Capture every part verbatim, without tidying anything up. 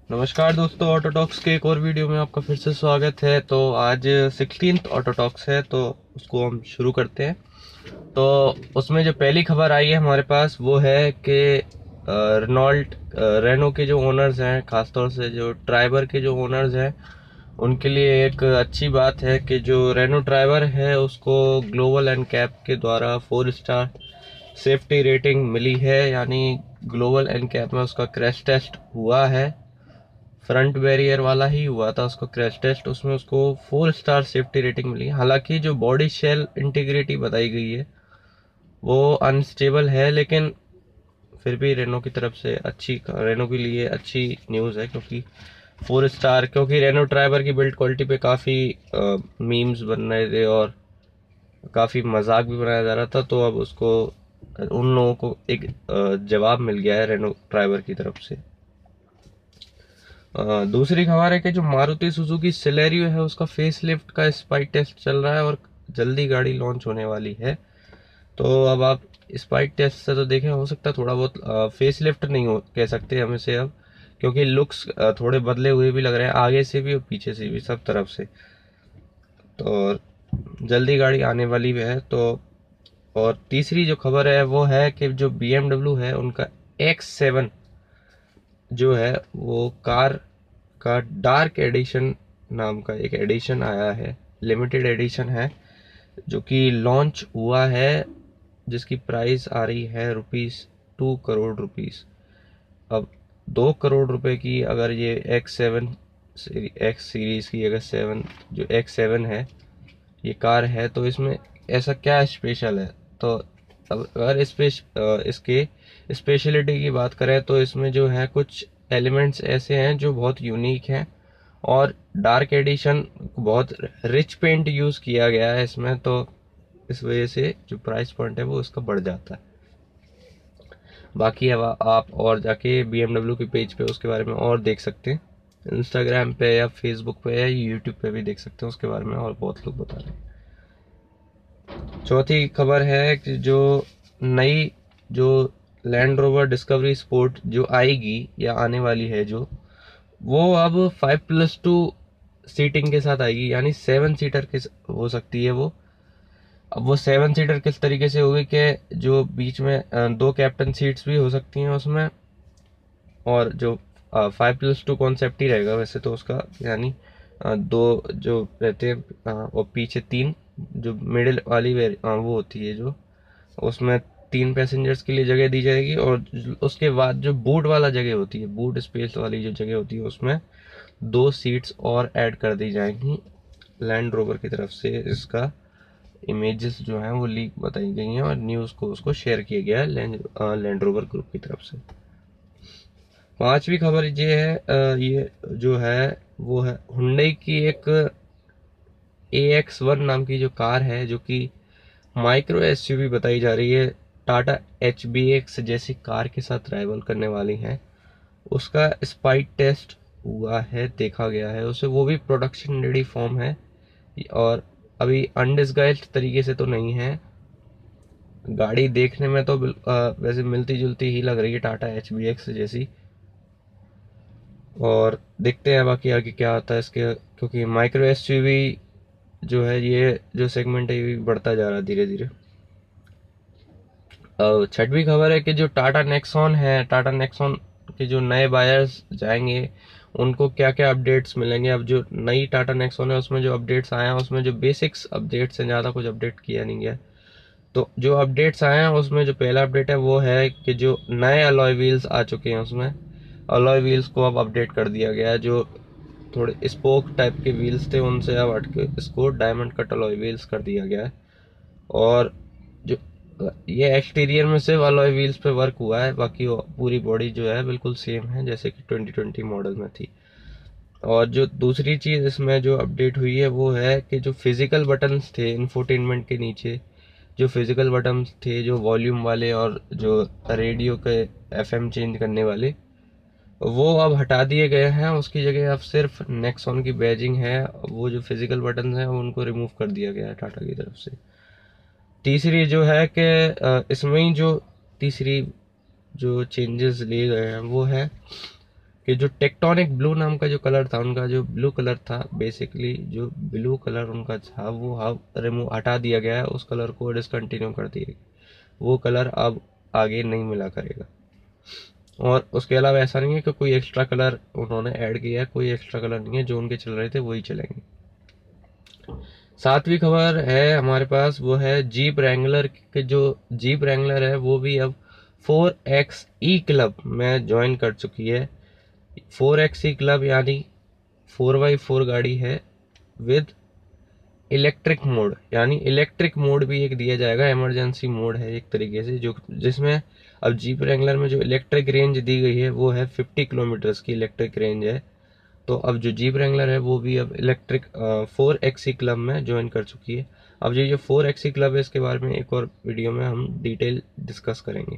नमस्कार दोस्तों, auto talks के एक और वीडियो में आपका फिर से स्वागत है। तो आज सिक्सटीन्थ ऑटो टॉक्स है, तो उसको हम शुरू करते हैं। तो उसमें जो पहली खबर आई है हमारे पास वो है कि रेनॉल्ट रेनो के जो ओनर्स हैं, खासतौर से जो ट्राइबर के जो ओनर्स हैं, उनके लिए एक अच्छी बात है कि जो रेनो ट्राइबर है उसको ग्लोबल एंड कैप के द्वारा फोर स्टार सेफ्टी रेटिंग मिली है। यानी ग्लोबल एंड कैप में उसका क्रैश टेस्ट हुआ है, फ्रंट बैरियर वाला ही हुआ था उसका क्रैश टेस्ट, उसमें उसको फोर स्टार सेफ्टी रेटिंग मिली है। हालांकि जो बॉडी शेल इंटीग्रिटी बताई गई है वो अनस्टेबल है, लेकिन फिर भी रेनो की तरफ से अच्छी, रेनो के लिए अच्छी न्यूज़ है, क्योंकि फोर स्टार, क्योंकि रेनो ट्राइबर की बिल्ड क्वालिटी पे काफ़ी मीम्स बन रहे थे और काफ़ी मजाक भी बनाया जा रहा था। तो अब उसको, उन लोगों को एक अ, जवाब मिल गया है रेनो ट्राइबर की तरफ से। अ, दूसरी खबर है कि जो मारुति सुजुकी सिलेरियो है उसका फेस लिफ्ट का स्पाइक टेस्ट चल रहा है और जल्दी गाड़ी लॉन्च होने वाली है। तो अब आप स्पाइक टेस्ट से तो देखें, हो सकता है थोड़ा बहुत फेस लिफ्ट नहीं हो कह सकते हम इसे अब, क्योंकि लुक्स थोड़े बदले हुए भी लग रहे हैं, आगे से भी और पीछे से भी, सब तरफ से। तो जल्दी गाड़ी आने वाली है। तो और तीसरी जो खबर है वो है कि जो बी एम डब्ल्यू है उनका एक्स सेवन जो है वो कार का डार्क एडिशन नाम का एक एडिशन आया है, लिमिटेड एडिशन है, जो कि लॉन्च हुआ है, जिसकी प्राइस आ रही है रुपीस टू करोड़ रुपीस। अब दो करोड़ रुपए की अगर ये एक्स सेवन एक्स सीरीज की, अगर सेवन जो एक्स सेवन है ये कार है, तो इसमें ऐसा क्या स्पेशल है? तो अब अगर इस पे इसके स्पेशलिटी की बात करें तो इसमें जो है कुछ एलिमेंट्स ऐसे हैं जो बहुत यूनिक हैं, और डार्क एडिशन, बहुत रिच पेंट यूज़ किया गया है इसमें, तो इस वजह से जो प्राइस पॉइंट है वो उसका बढ़ जाता है। बाकी अब आप और जाके बी एम डब्ल्यू के पेज पे उसके बारे में और देख सकते हैं, इंस्टाग्राम पे या फेसबुक पे या यूट्यूब पे भी देख सकते हैं उसके बारे में, और बहुत लोग बता रहे हैं। चौथी खबर है कि जो नई जो लैंड रोवर डिस्कवरी स्पोर्ट जो आएगी या आने वाली है, जो वो अब फाइव प्लस टू सीटिंग के साथ आएगी, यानी सेवन सीटर के हो सकती है वो। अब वो सेवन सीटर किस तरीके से होगी कि जो बीच में अ, दो कैप्टन सीट्स भी हो सकती हैं उसमें, और जो फाइव प्लस टू कॉन्सेप्ट ही रहेगा वैसे तो उसका, यानी अ, दो जो रहते हैं अ, और पीछे तीन, जो मिडिल वाली वेर अ, वो होती है, जो उसमें तीन पैसेंजर्स के लिए जगह दी जाएगी, और उसके बाद जो बूट वाला जगह होती है, बूट स्पेस वाली जो जगह होती है, उसमें दो सीट्स और ऐड कर दी जाएंगी। लैंड रोवर की तरफ से इसका इमेजेस जो हैं वो लीक बताई गई हैं, और न्यूज़ को उसको शेयर किया गया है लैंड लैंड रोवर ग्रुप की तरफ से। पांचवी खबर ये है, अ, ये जो है वो है हुंडई की एक ए एक्स वन नाम की जो कार है, जो कि माइक्रो एसयूवी बताई जा रही है, टाटा एच बी एक्स जैसी कार के साथ राइवल करने वाली है। उसका स्पाइक टेस्ट हुआ है, देखा गया है उसे, वो भी प्रोडक्शन रेडी फॉर्म है, और अभी अनडिस्गाइज्ड तरीके से तो नहीं है। गाड़ी देखने में तो बिल- अ, वैसे मिलती जुलती ही लग रही है टाटा एच बी एक्स जैसी, और देखते हैं बाकी आगे क्या आता है इसके, क्योंकि माइक्रो एसयूवी जो है, ये जो सेगमेंट है ये भी बढ़ता जा रहा है धीरे धीरे। अब छठवीं खबर है कि जो टाटा नेक्सॉन है, टाटा नेक्सॉन के जो नए बायर्स जाएंगे उनको क्या क्या अपडेट्स मिलेंगे। अब जो नई टाटा नेक्सॉन है उसमें जो अपडेट्स आए हैं, उसमें जो बेसिक्स अपडेट्स हैं, ज़्यादा कुछ अपडेट किया नहीं गया। तो जो अपडेट्स आए हैं उसमें जो पहला अपडेट है वो है कि जो नए अलॉय व्हील्स आ चुके हैं, उसमें अलॉय व्हील्स को अब अपडेट कर दिया गया है। जो थोड़े स्पोक टाइप के व्हील्स थे उनसे अब हट के इसको डायमंड कट अलॉय व्हील्स कर दिया गया है। और जो ये एक्सटीरियर में सिर्फ अलॉय व्हील्स पे वर्क हुआ है, बाकी पूरी बॉडी जो है बिल्कुल सेम है जैसे कि ट्वेंटी ट्वेंटी मॉडल में थी। और जो दूसरी चीज़ इसमें जो अपडेट हुई है वो है कि जो फिजिकल बटन्स थे इंफोटेनमेंट के नीचे, जो फिजिकल बटन्स थे जो वॉल्यूम वाले और जो रेडियो के एफएम चेंज करने वाले, वो अब हटा दिए गए हैं। उसकी जगह अब सिर्फ नेक्सॉन की बैजिंग है, वो जो फिजिकल बटन हैं उनको रिमूव कर दिया गया है टाटा की तरफ से। तीसरी जो है कि इसमें ही जो तीसरी जो चेंजेस लिए गए हैं वो है कि जो टेक्टोनिक ब्लू नाम का जो कलर था उनका, जो ब्लू कलर था बेसिकली, जो ब्लू कलर उनका था वो अब रिमूव हटा दिया गया है, उस कलर को डिसकंटिन्यू कर दिया, वो कलर अब आगे नहीं मिला करेगा। और उसके अलावा ऐसा नहीं है कि कोई एक्स्ट्रा कलर उन्होंने ऐड किया है, कोई एक्स्ट्रा कलर नहीं है, जो उनके चल रहे थे वही चलेंगे। सातवीं खबर है हमारे पास, वो है जीप रैंगलर के, जो जीप रैंगलर है वो भी अब फोर एक्स ई क्लब में ज्वाइन कर चुकी है। फोर एक्स ई क्लब यानी फोर बाई फोर गाड़ी है विद इलेक्ट्रिक मोड, यानी इलेक्ट्रिक मोड भी एक दिया जाएगा, इमरजेंसी मोड है एक तरीके से, जो जिसमें अब जीप रैंगलर में जो इलेक्ट्रिक रेंज दी गई है वो है फिफ्टी किलोमीटर्स की इलेक्ट्रिक रेंज है। तो अब जो जीप रैंगलर है वो भी अब इलेक्ट्रिक फोर एक्सी क्लब में ज्वाइन कर चुकी है। अब ये जो फोर एक्सी क्लब है इसके बारे में एक और वीडियो में हम डिटेल डिस्कस करेंगे।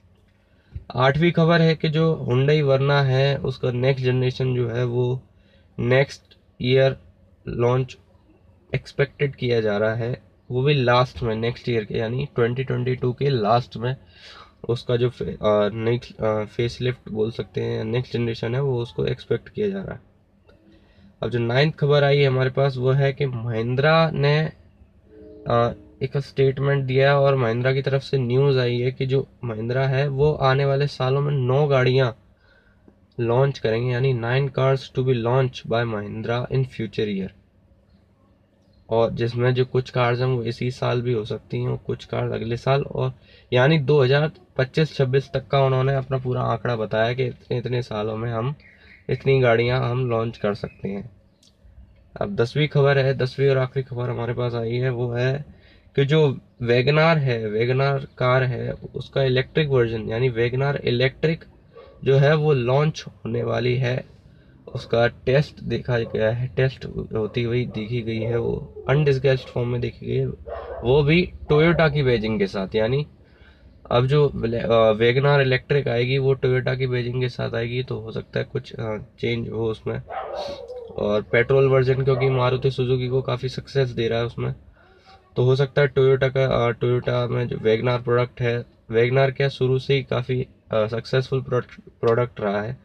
आठवीं खबर है कि जो हुंडई वर्ना है उसका नेक्स्ट जनरेशन जो है वो नेक्स्ट ईयर लॉन्च एक्सपेक्टेड किया जा रहा है, वो भी लास्ट में नेक्स्ट ईयर के यानी ट्वेंटी ट्वेंटी टू के लास्ट में उसका जो नेक्स्ट फेस लिफ्ट बोल सकते हैं, नेक्स्ट जनरेशन है, वो उसको एक्सपेक्ट किया जा रहा है। अब जो नाइन्थ खबर आई है हमारे पास वो है कि महिंद्रा ने आ, एक स्टेटमेंट दिया और महिंद्रा की तरफ से न्यूज़ आई है कि जो महिंद्रा है वो आने वाले सालों में नौ गाड़ियां लॉन्च करेंगे, यानी nine cars to be launch by Mahindra in future year. और जिसमें जो कुछ कार्स हैं वो इसी साल भी हो सकती हैं और कुछ कार्स अगले साल, और यानी दो हज़ार पच्चीस छब्बीस तक का उन्होंने अपना पूरा आंकड़ा बताया कि इतने इतने सालों में हम इतनी गाड़ियां हम लॉन्च कर सकते हैं। अब दसवीं खबर है, दसवीं और आखिरी खबर हमारे पास आई है, वो है कि जो वैगनार है, वैगनार कार है, उसका इलेक्ट्रिक वर्जन यानी वैगनार इलेक्ट्रिक जो है वो लॉन्च होने वाली है। उसका टेस्ट देखा गया है, टेस्ट होती हुई देखी गई है, वो अनडिस्गस्ड फॉर्म में देखी गई है, वो भी टोयोटा की बैजिंग के साथ। यानी अब जो वैगनार इलेक्ट्रिक आएगी वो टोयोटा की बैजिंग के साथ आएगी, तो हो सकता है कुछ चेंज हो उसमें। और पेट्रोल वर्जन क्योंकि मारुति सुजुकी को काफ़ी सक्सेस दे रहा है उसमें, तो हो सकता है टोयोटा का टोयोटा में जो वैगनार प्रोडक्ट है, वैगनार क्या शुरू से ही काफ़ी सक्सेसफुल प्रोडक्ट रहा है,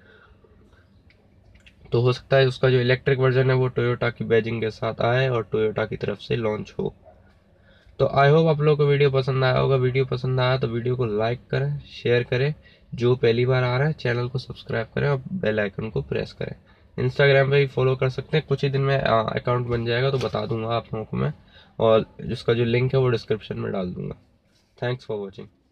तो हो सकता है उसका जो इलेक्ट्रिक वर्जन है वो टोयोटा की बैजिंग के साथ आए और टोयोटा की तरफ से लॉन्च हो। तो आई होप आप लोगों को वीडियो पसंद आया होगा। वीडियो पसंद आया तो वीडियो को लाइक करें, शेयर करें, जो पहली बार आ रहा है चैनल को सब्सक्राइब करें और बेल आइकन को प्रेस करें। इंस्टाग्राम पे भी फॉलो कर सकते हैं, कुछ ही दिन में अकाउंट बन जाएगा तो बता दूंगा आप लोगों को मैं, और जिसका जो लिंक है वो डिस्क्रिप्शन में डाल दूंगा। Thanks for watching.